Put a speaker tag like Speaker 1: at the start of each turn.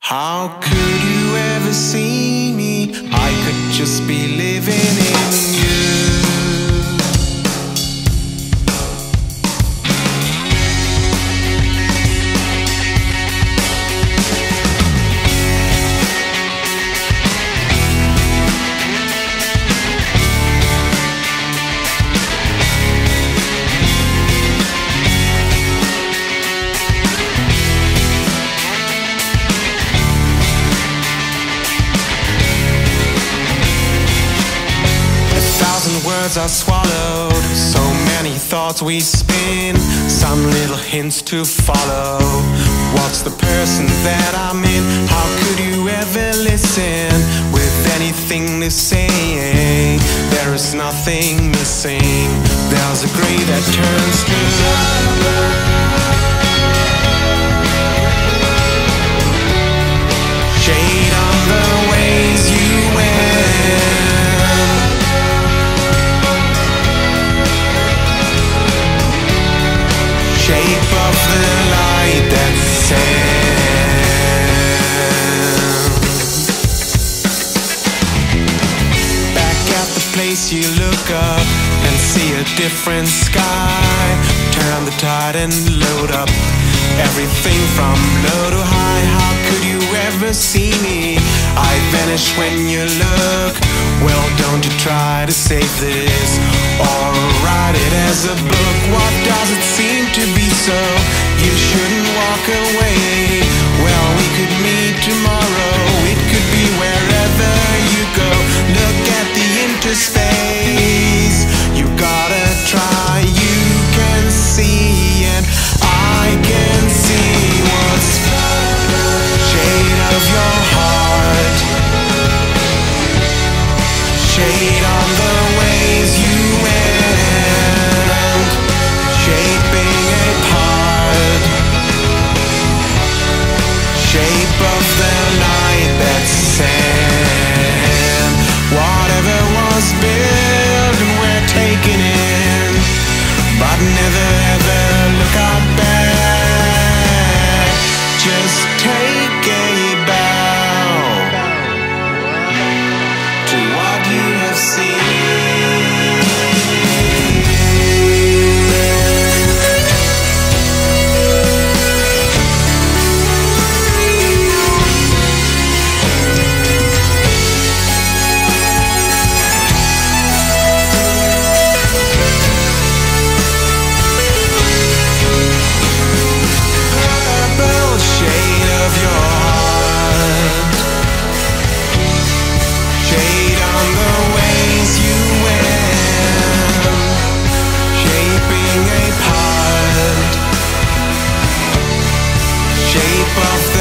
Speaker 1: How could you ever see me? I could just be living in you. 1,000 words I swallowed, so many thoughts we spin, some little hints to follow. What's the person that I'm in? How could you ever listen with anything to say? There is nothing missing. There's a gray that turns to shade on the ways you went. Shape of the light that sends. Back at the place you look up and see a different sky. Turn the tide and load up everything from low to high. How could you ever see me? I vanish when you look. Well, don't you try to save this or write it as a book. What does it seem to be so? You shouldn't walk away. Well, we could meet tomorrow. It could be wherever you go. Look at the interspace. You gotta try. You can see and I can see what's shade of your heart. Shade on the ways you went, shaping a part, shape of the light that sent. Whatever was built and we're taking in, but never ever look out back. Just take a bow to what you have seen. Purple shade of your heart, shade on the ways you went, shaping a part, shape of